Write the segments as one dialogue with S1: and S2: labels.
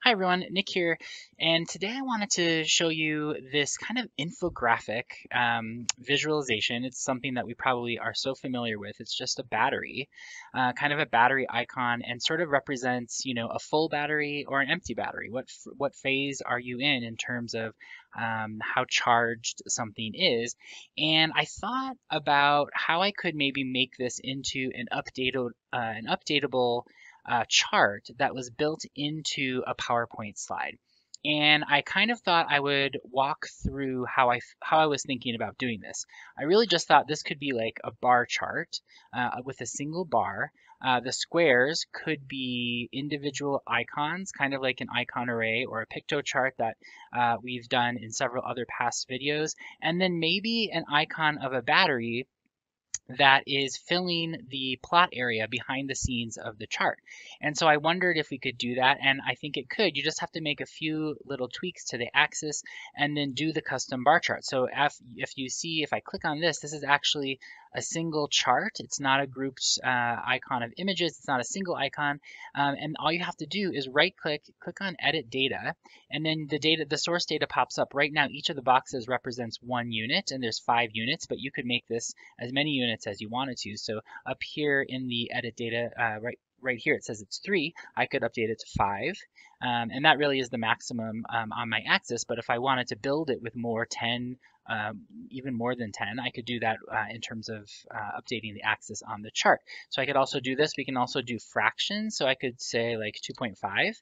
S1: Hi everyone, Nick here, and today I wanted to show you this kind of infographic visualization. It's something that we probably are so familiar with. It's just a battery, kind of a battery icon, and sort of represents, a full battery or an empty battery. What phase are you in terms of how charged something is? And I thought about how I could maybe make this into an updatable chart that was built into a PowerPoint slide. And I kind of thought I would walk through how I was thinking about doing this. I really just thought this could be like a bar chart with a single bar. The squares could be individual icons, kind of like an icon array or a picto chart that we've done in several other past videos. And then maybe an icon of a battery that is filling the plot area behind the scenes of the chart. And so I wondered if we could do that, and I think it could. You just have to make a few little tweaks to the axis and then do the custom bar chart. So if you see, if I click on this, this is actually a single chart. It's not a grouped icon of images. It's not a single icon. And all you have to do is right click, click on edit data, and then the source data pops up. Right now, each of the boxes represents 1 unit, and there's 5 units, but you could make this as many units as you wanted to. So up here in the edit data, right here, it says it's 3. I could update it to 5. And that really is the maximum on my axis. But if I wanted to build it with more, 10, even more than 10, I could do that in terms of updating the axis on the chart. So I could also do this. We can also do fractions. So I could say like 2.5.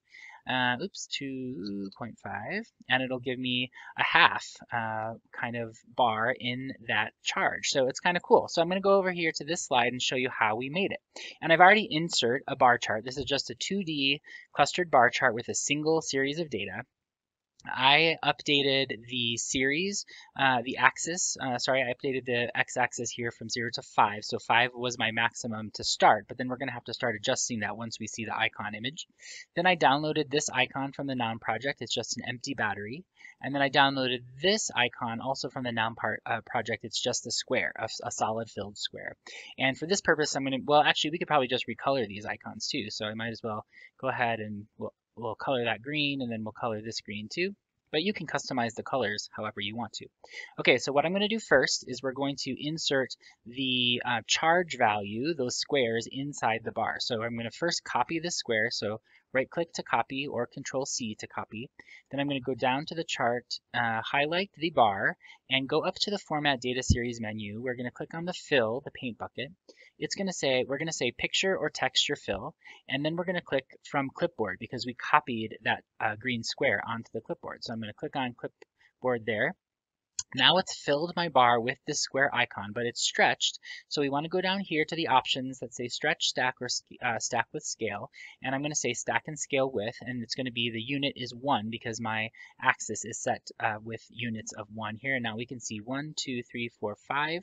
S1: 2.5, and it'll give me a half kind of bar in that charge. So it's kind of cool. So I'm going to go over here to this slide and show you how we made it. And I've already insert a bar chart. This is just a 2D clustered bar chart with a single series of data. I updated the series, the axis, sorry, I updated the x-axis here from 0 to 5. So 5 was my maximum to start, but then we're going to have to start adjusting that once we see the icon image. Then I downloaded this icon from the noun project. It's just an empty battery. And then I downloaded this icon also from the noun project. It's just a square, a solid filled square. And for this purpose, I'm going to, well, actually, we could probably just recolor these icons too. So I might as well go ahead and we'll color that green, and then we'll color this green too. But you can customize the colors however you want to. Okay, so what I'm going to do first is we're going to insert the charge value, those squares, inside the bar. So I'm going to first copy this square. So right click to copy or Control C to copy. Then I'm going to go down to the chart, highlight the bar, and go up to the Format Data Series menu. We're going to click on the fill, the paint bucket. We're going to say picture or texture fill, and then we're going to click from clipboard because we copied that green square onto the clipboard. So I'm going to click on clipboard there. Now it's filled my bar with this square icon, but it's stretched. So we want to go down here to the options that say stretch, stack, or stack with scale. And I'm going to say stack and scale with, and it's going to be the unit is 1 because my axis is set with units of 1 here. And now we can see 1, 2, 3, 4, 5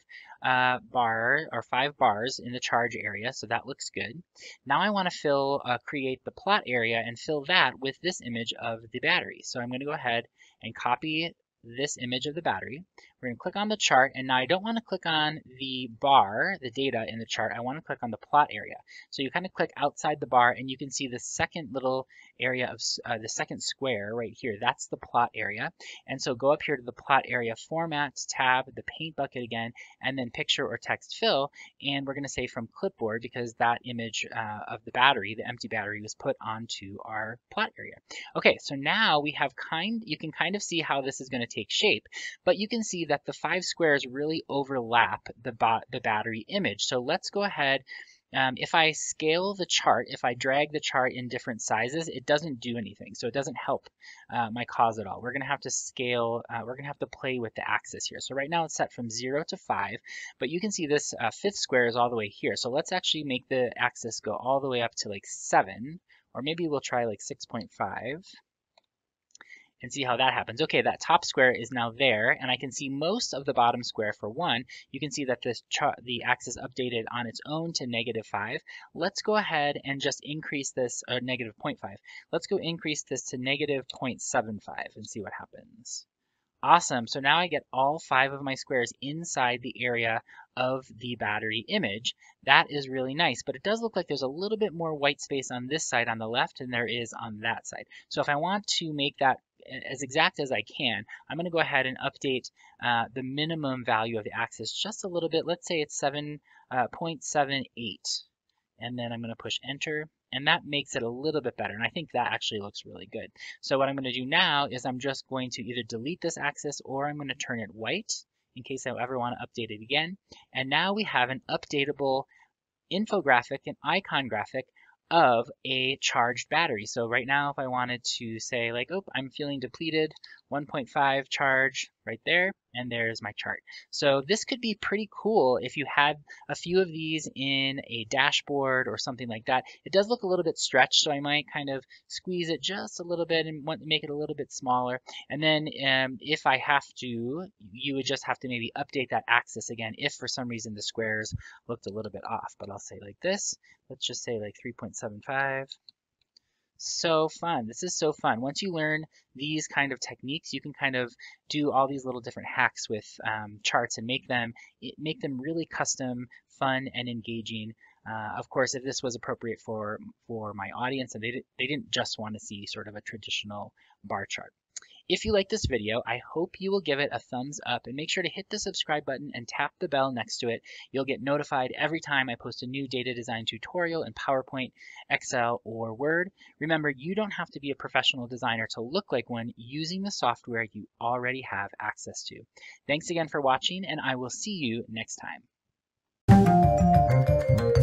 S1: 5 bars in the charge area. So that looks good. Now I want to create the plot area and fill that with this image of the battery. So I'm going to go ahead and copy this image of the battery. We're going to click on the chart, and now I don't want to click on the bar, the data in the chart. I want to click on the plot area. So you kind of click outside the bar, and you can see the second little area of the second square right here. That's the plot area. And so go up here to the plot area format tab, the paint bucket again, and then picture or text fill. And we're going to say from clipboard because that image of the battery, the empty battery, was put onto our plot area. Okay, so now we have you can kind of see how this is going to take shape, but you can see that the 5 squares really overlap the battery image. So let's go ahead. If I scale the chart, if I drag the chart in different sizes, it doesn't do anything. So it doesn't help my cause at all. We're going to have to scale, we're going to have to play with the axis here. So right now it's set from 0 to 5, but you can see this 5th square is all the way here. So let's actually make the axis go all the way up to like 7, or maybe we'll try like 6.5. And see how that happens. Okay, that top square is now there, and I can see most of the bottom square for 1. You can see that the axis updated on its own to -5. Let's go ahead and just increase this, or -0.5. Let's go increase this to -0.75 and see what happens. Awesome. So now I get all 5 of my squares inside the area of the battery image. That is really nice, but it does look like there's a little bit more white space on this side on the left than there is on that side. So if I want to make that as exact as I can, I'm going to go ahead and update the minimum value of the axis just a little bit. Let's say it's 7.78. And then I'm going to push enter, and that makes it a little bit better. And I think that actually looks really good. So what I'm going to do now is I'm just going to either delete this axis or I'm going to turn it white in case I ever want to update it again. And now we have an updatable infographic, an icon graphic of a charged battery. So right now, if I wanted to say like, oh, I'm feeling depleted, 1.5 charge right there, and there's my chart. So this could be pretty cool if you had a few of these in a dashboard or something like that. It does look a little bit stretched, so I might kind of squeeze it just a little bit and want to make it a little bit smaller. And then if I have to, you would just have to maybe update that axis again if for some reason the squares looked a little bit off. But I'll say like this. Let's just say like 3.75. So fun. This is so fun. Once you learn these kind of techniques, you can kind of do all these little different hacks with charts and make them really custom, fun, and engaging. Of course, if this was appropriate for my audience and they didn't just want to see sort of a traditional bar chart. If you like this video, I hope you will give it a thumbs up and make sure to hit the subscribe button and tap the bell next to it. You'll get notified every time I post a new data design tutorial in PowerPoint, Excel, or Word. Remember, you don't have to be a professional designer to look like one using the software you already have access to. Thanks again for watching, and I will see you next time.